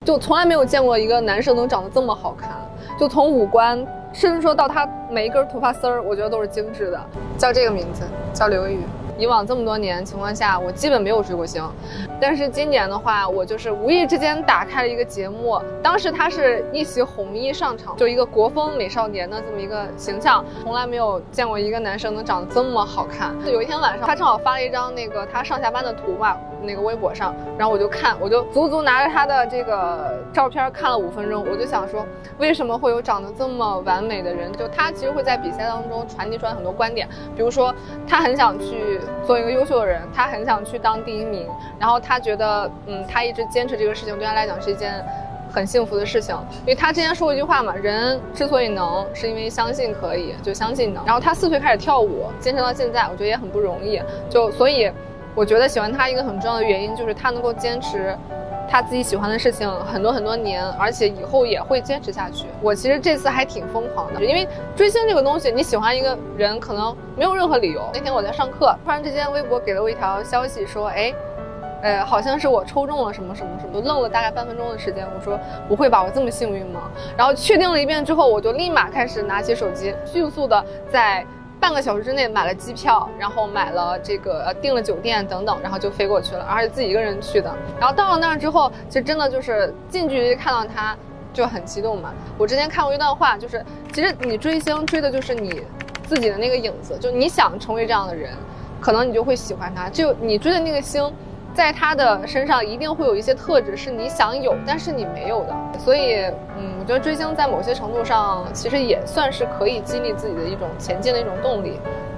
就从来没有见过一个男生能长得这么好看，就从五官，甚至说到他每一根头发丝儿，我觉得都是精致的。叫这个名字，叫刘宇。以往这么多年情况下，我基本没有追过星，但是今年的话，我就是无意之间打开了一个节目，当时他是一袭红衣上场，就一个国风美少年的这么一个形象，从来没有见过一个男生能长得这么好看。有一天晚上，他正好发了一张那个他上下班的图嘛，那个微博上，然后我就看，我就足足拿着他的这个照片看了5分钟，我就想说，为什么会有长得这么完美的人？就他其实会在比赛当中传递出来很多观点，比如说他很想去做一个优秀的人，他很想去当第1名，然后他觉得他一直坚持这个事情对他来讲是一件很幸福的事情，因为他之前说过一句话嘛，人之所以能是因为相信可以，就相信能。然后他4岁开始跳舞，坚持到现在，我觉得也很不容易，就所以我觉得喜欢他一个很重要的原因就是他能够坚持他自己喜欢的事情很多年，而且以后也会坚持下去。我其实这次还挺疯狂的，因为追星这个东西，你喜欢一个人可能没有任何理由。那天我在上课，突然之间微博给了我一条消息说，好像是我抽中了什么什么什么，愣了大概半分钟的时间。我说不会吧，我这么幸运吗？然后确定了一遍之后，我就立马开始拿起手机，迅速的在半个小时之内买了机票，然后买了这个订了酒店等等，然后就飞过去了，而且自己一个人去的。然后到了那儿之后，其实真的就是近距离看到他就很激动嘛。我之前看过一段话，就是其实你追星追的就是你自己的那个影子，就你想成为这样的人，可能你就会喜欢他。就你追的那个星，在他的身上一定会有一些特质是你想有但是你没有的。所以我觉得追星在某些程度上其实也算是可以激励自己的一种前进的一种动力。